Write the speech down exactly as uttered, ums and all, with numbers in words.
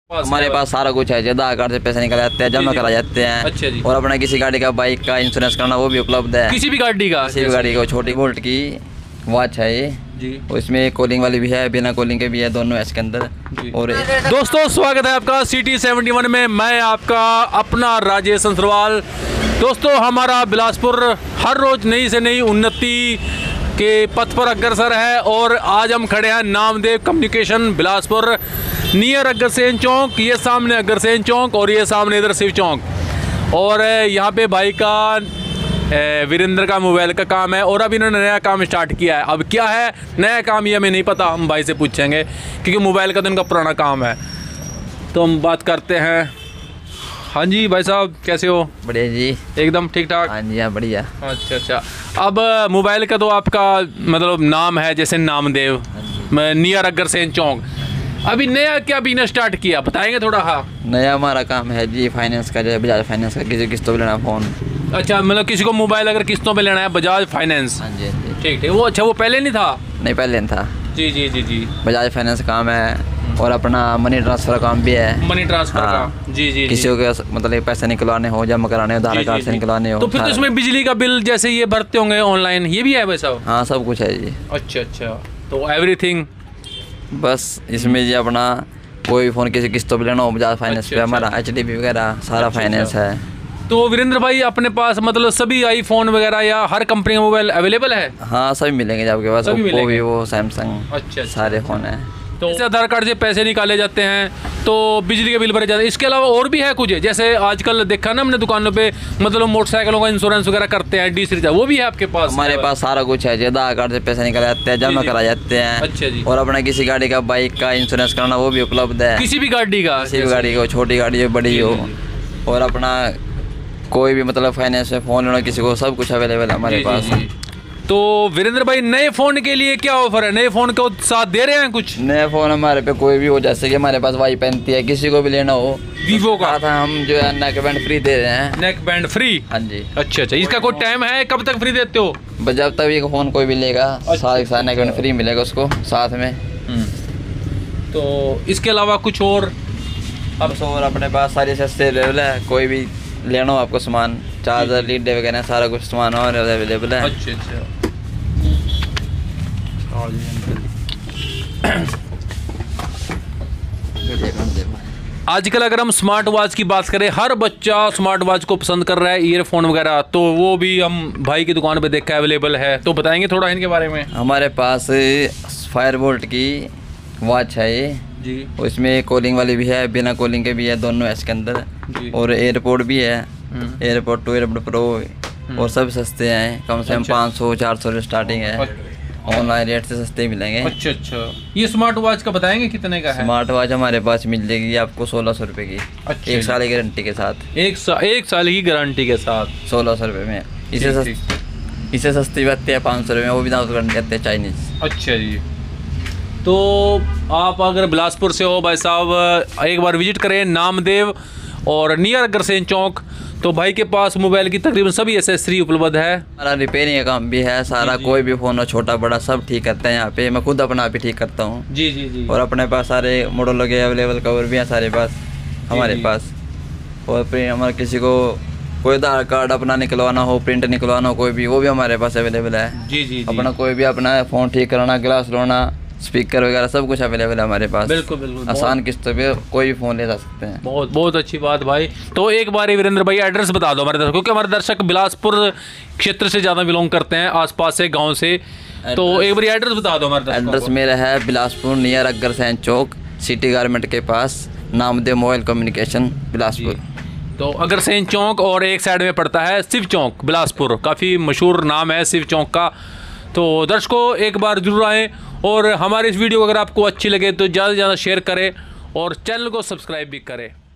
हमारे पास सारा कुछ है। आधार कार्ड से पैसे निकल जाते हैं, जमा करा जाते हैं। अच्छा जी। और अपना किसी गाड़ी का, बाइक का इंश्योरेंस कराना वो भी उपलब्ध है। किसी भी गाड़ी का किसी भी गाड़ी का। छोटी वोल्ट की वॉच है ये जी। इसमें कॉलिंग वाली भी है, बिना कॉलिंग के भी है, दोनों है इसके अंदर। और दोस्तों स्वागत है आपका सिटी सेवेंटी वन में। मैं आपका अपना राजेश संसरवाल। दोस्तों हमारा बिलासपुर हर रोज़ नई से नई उन्नति के पथ पर अग्रसर है और आज हम खड़े हैं नामदेव कम्युनिकेशन बिलासपुर, नियर अग्रसेन चौक। ये सामने अग्रसेन चौक और ये सामने इधर शिव चौक। और यहाँ पे भाई का वीरेंद्र का मोबाइल का काम है और अब इन्होंने नया काम स्टार्ट किया है। अब क्या है नया काम ये हमें नहीं पता, हम भाई से पूछेंगे क्योंकि मोबाइल का तो इनका पुराना काम है। तो हम बात करते हैं। हाँ जी भाई साहब, कैसे हो? बढ़िया जी, एकदम ठीक ठाक। हाँ जी, हाँ बढ़िया। अच्छा अच्छा। अब मोबाइल का तो आपका मतलब नाम है जैसे नामदेव, नियर अग्रसेन चौक। अभी नया क्या बिजनेस स्टार्ट किया, बताएंगे थोड़ा? हाँ, नया हमारा काम है जी फाइनेंस का, जैसे बजाज फाइनेंस का, किसी किस्तों पे लेना फ़ोन। अच्छा, मतलब किसी को मोबाइल अगर किस्तों पे लेना है बजाज फाइनेंस। हाँ जी, हाँ जी। ठीक ठीक। वो अच्छा, वो पहले नहीं था? नहीं, पहले नहीं था जी जी जी जी। बजाज फाइनेंस काम है और अपना मनी ट्रांसफ़र काम भी है। मनी ट्रांसफर हाँ। का जी जी। किसी को मतलब पैसे निकलवाने हो, जमा कराने हो, आधार कार्ड से निकलवाने हो। तो फिर तो इसमें बिजली का बिल जैसे ये भरते होंगे ऑनलाइन, ये भी है भाई साहब? हाँ, सब कुछ है जी। अच्छा अच्छा। तो एवरीथिंग बस इसमें जी अपना कोई भी फ़ोन किसी किस्तों पे लेना हो बजाज फाइनेंस अच्छा, पे, अच्छा। हमारा एच डी बी वगैरह सारा अच्छा, फाइनेंस अच्छा। है। तो वीरेंद्र भाई अपने पास मतलब सभी आईफोन वगैरह या हर कंपनी का मोबाइल अवेलेबल है? हाँ, सभी मिलेंगे जी आपके पास। ओप्पो, वीवो, सैमसंग, अच्छा, सारे फ़ोन हैं। तो जैसे आधार कार्ड से पैसे निकाले जाते हैं तो बिजली के बिल भरे जाते हैं, इसके अलावा और भी है कुछ? जैसे आजकल देखा ना हमने दुकानों पे, मतलब मोटरसाइकिलों का इंश्योरेंस वगैरह करते हैं, डी सी, वो भी है आपके पास? हमारे पास सारा कुछ है। आधार कार्ड से पैसे निकल जाते हैं, जमा करा जाते हैं। अच्छा जी। और अपना किसी गाड़ी का, बाइक का इंश्योरेंस कराना वो भी उपलब्ध है। किसी भी गाड़ी का? किसी भी गाड़ी का, छोटी गाड़ी हो, बड़ी हो। और अपना कोई भी मतलब फाइनेंस में फ़ोन लेना किसी को, सब कुछ अवेलेबल है हमारे पास। तो वीरेंद्र भाई नए फ़ोन के लिए क्या ऑफर है? नए फ़ोन को साथ दे रहे हैं कुछ? नए फ़ोन हमारे पे कोई भी हो, जैसे कि हमारे पास वाई पैंती है, किसी को भी लेना हो वीवो का था, हम जो है नेक बैंड फ्री दे रहे हैं। Neck band free? हाँ जी। अच्छा अच्छा। इसका कोई टाइम है, कब तक फ्री देते हो? जब तक भी फ़ोन कोई भी लेगा साथ साथ नेक बैंड फ्री मिलेगा उसको साथ में। तो इसके अलावा कुछ और? अब और अपने पास सारी सस्ते अवेलेबल है। कोई भी लेना हो आपको सामान, चार्जर, लीड वगैरह सारा कुछ सामान और अवेलेबल है। अच्छा अच्छा। आजकल अगर हम स्मार्ट वॉच की बात करें, हर बच्चा स्मार्ट वॉच को पसंद कर रहा है, ईयरफोन वगैरह, तो वो भी हम भाई की दुकान पे देखा अवेलेबल है। तो बताएंगे थोड़ा इनके बारे में? हमारे पास फायर वोल्ट की वॉच है ये जी। उसमें कॉलिंग वाली भी है, बिना कॉलिंग के भी है, दोनों है इसके अंदर। और एयरपोर्ट भी है, एयरपोर्ट टू एयरपोर्ट प्रो, और सब सस्ते हैं। कम से कम पाँच सौ चार सौ से स्टार्टिंग है। ऑनलाइन रेट से सस्ते मिलेंगे। अच्छा अच्छा। ये स्मार्ट वॉच का बताएंगे कितने का है? स्मार्ट वॉच हमारे पास मिल जाएगी आपको सोलह सौ रुपये की। अच्छा। एक साल की गारंटी के साथ। एक सा, एक साल की गारंटी के साथ सोलह सौ रुपये में। इसे सस्ती इसे सस्ती आती है पाँच सौ रुपये में, वो भी दाम गारंटी आती है चाइनीज़। अच्छा जी। तो आप अगर बिलासपुर से हो भाई साहब, एक बार विजिट करें नामदेव और नियर अग्रसेन चौक। तो भाई के पास मोबाइल की तकरीबन सभी एसेसरी उपलब्ध है। हमारा रिपेयरिंग का काम भी है सारा, कोई भी फ़ोन हो छोटा बड़ा सब ठीक करते हैं यहाँ पे। मैं खुद अपना भी ठीक करता हूँ। जी जी जी। और अपने पास सारे मॉडल के अवेलेबल कवर भी हैं सारे पास हमारे पास। और फिर हमारे किसी को कोई आधार कार्ड अपना निकलवाना हो, प्रिंट निकलवाना हो, कोई भी, वो भी हमारे पास अवेलेबल है। जी जी। अपना कोई भी अपना फ़ोन ठीक कराना, ग्लास लोना, स्पीकर वगैरह सब कुछ अवेलेबल है हमारे पास। बिल्कुल बिल्कुल। आसान किस्तों पे कोई भी फ़ोन ले जा सकते हैं। बहुत बहुत अच्छी बात भाई। तो एक बार वीरेंद्र भाई एड्रेस बता दो हमारे दर्शकों, क्योंकि हमारे दर्शक बिलासपुर क्षेत्र से ज़्यादा बिलोंग करते हैं, आसपास से, गांव से। तो एक बार एड्रेस बता दो हमारे दर्शकों। एड्रेस मेरा है Bilaspur, near Agrasen Chowk, city garment के पास, नामदेव मोबाइल कम्युनिकेशन बिलासपुर। तो अग्रसेन चौक और एक साइड में पड़ता है शिव चौक बिलासपुर, काफ़ी मशहूर नाम है शिव चौक का। तो दर्शकों एक बार जरूर आएँ और हमारी इस वीडियो अगर आपको अच्छी लगे तो ज़्यादा से ज़्यादा शेयर करें और चैनल को सब्सक्राइब भी करें।